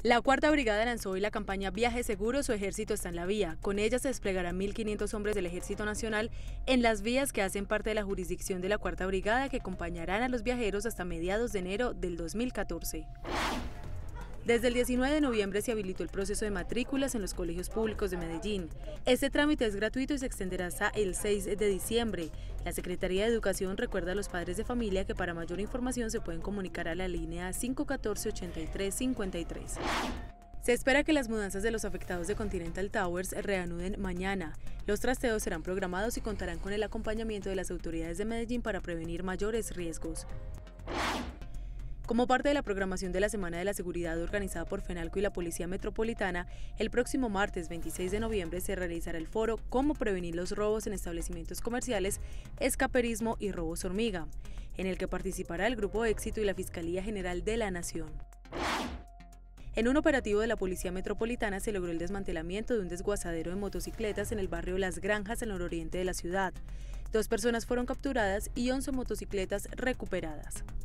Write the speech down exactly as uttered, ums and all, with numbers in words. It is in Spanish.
La Cuarta Brigada lanzó hoy la campaña Viaje Seguro, su ejército está en la vía. Con ella se desplegarán mil quinientos hombres del Ejército Nacional en las vías que hacen parte de la jurisdicción de la Cuarta Brigada, que acompañarán a los viajeros hasta mediados de enero del dos mil catorce. Desde el diecinueve de noviembre se habilitó el proceso de matrículas en los colegios públicos de Medellín. Este trámite es gratuito y se extenderá hasta el seis de diciembre. La Secretaría de Educación recuerda a los padres de familia que para mayor información se pueden comunicar a la línea cinco uno cuatro, ocho tres cinco tres. Se espera que las mudanzas de los afectados de Continental Towers reanuden mañana. Los trasteos serán programados y contarán con el acompañamiento de las autoridades de Medellín para prevenir mayores riesgos. Como parte de la programación de la Semana de la Seguridad organizada por FENALCO y la Policía Metropolitana, el próximo martes veintiséis de noviembre se realizará el foro Cómo prevenir los robos en establecimientos comerciales, escaperismo y robos hormiga, en el que participará el Grupo Éxito y la Fiscalía General de la Nación. En un operativo de la Policía Metropolitana se logró el desmantelamiento de un desguazadero de motocicletas en el barrio Las Granjas, en el nororiente de la ciudad. Dos personas fueron capturadas y once motocicletas recuperadas.